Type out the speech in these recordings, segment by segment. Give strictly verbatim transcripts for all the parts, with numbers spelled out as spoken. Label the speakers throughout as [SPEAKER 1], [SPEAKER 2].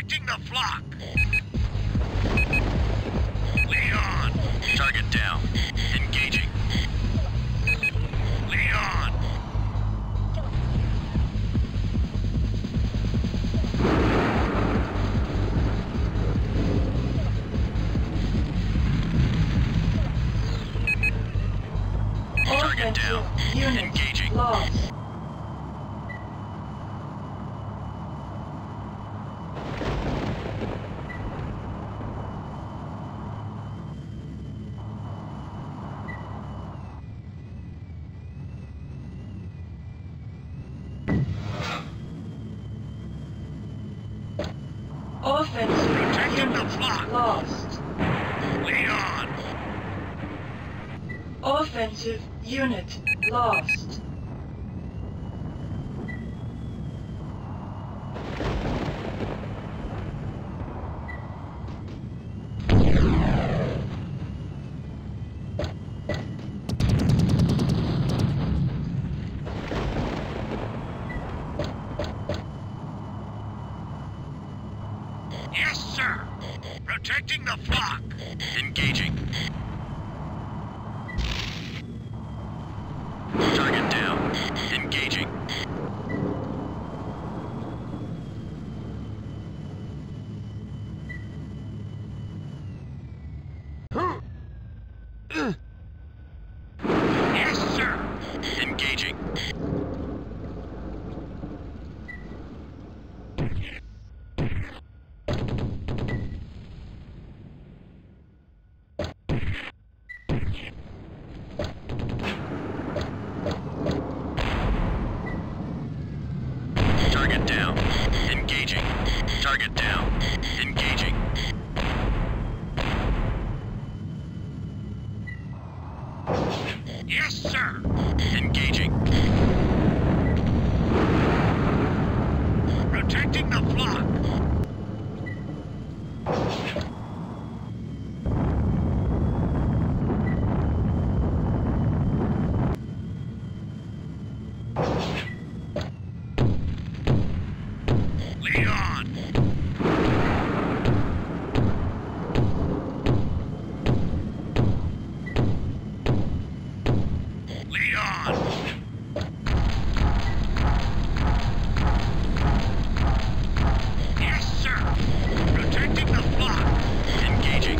[SPEAKER 1] Protecting the flock. Leon.
[SPEAKER 2] Target down. Engaging.
[SPEAKER 1] Leon.
[SPEAKER 2] Target down. Engaging.
[SPEAKER 3] Lost. Offensive
[SPEAKER 1] Protecting the
[SPEAKER 3] unit
[SPEAKER 1] flock.
[SPEAKER 3] lost.
[SPEAKER 1] Leon.
[SPEAKER 3] Offensive unit lost.
[SPEAKER 1] Yes, sir. Protecting the flock.
[SPEAKER 2] Engaging. Target down. Engaging.
[SPEAKER 1] Yes, sir.
[SPEAKER 2] Engaging. Target down. Engaging. Target down. Engaging.
[SPEAKER 1] Yes, sir.
[SPEAKER 2] Engaging.
[SPEAKER 1] Protecting the flock. Leon. Leon. Yes, sir. Protecting the flock.
[SPEAKER 2] Engaging.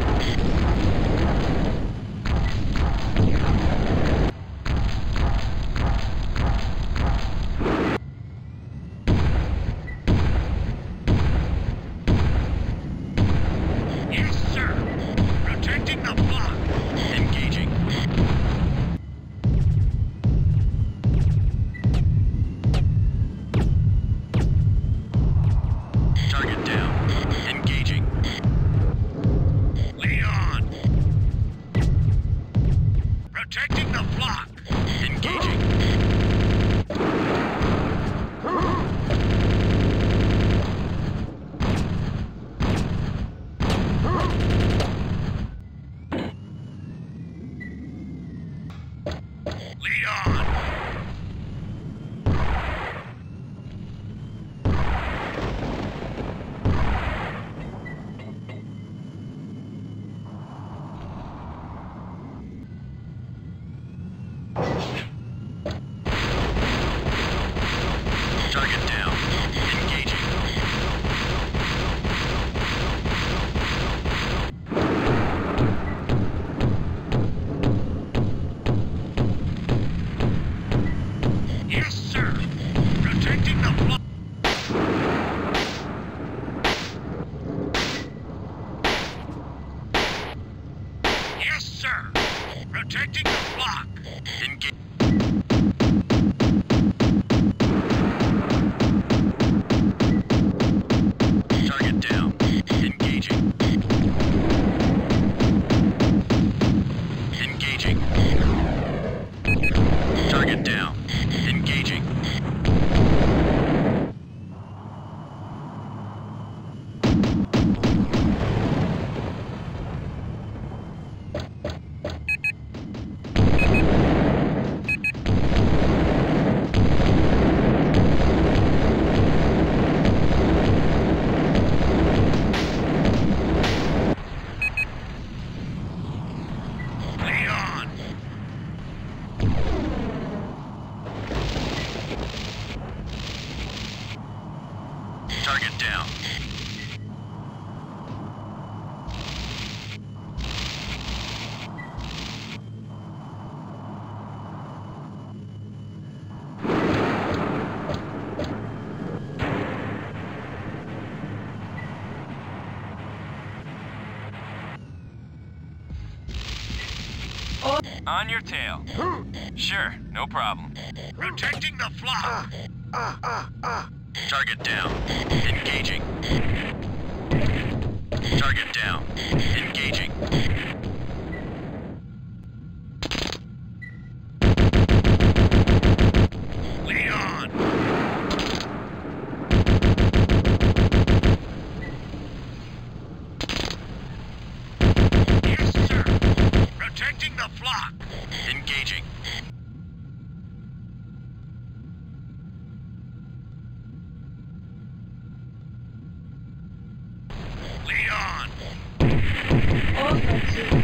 [SPEAKER 1] Yes, sir. Protecting the flock.
[SPEAKER 2] Engaging. Target down. Engaging.
[SPEAKER 1] Leon. Protecting the flock.
[SPEAKER 2] Engaging.
[SPEAKER 1] Leon.
[SPEAKER 2] Target down. Engaging.
[SPEAKER 1] Yes, sir. Protecting the flock. Yes, sir. Protecting the flock.
[SPEAKER 2] Engage. Target down. Engaging. Engaging. Target down. Engaging. On your tail. Sure, no problem.
[SPEAKER 1] Protecting the flock.
[SPEAKER 2] Target down. Engaging. Target down. Engaging.
[SPEAKER 1] Lead on. Yes, sir. Protecting the flock.
[SPEAKER 2] Engaging.
[SPEAKER 1] Lead on.
[SPEAKER 3] Offensive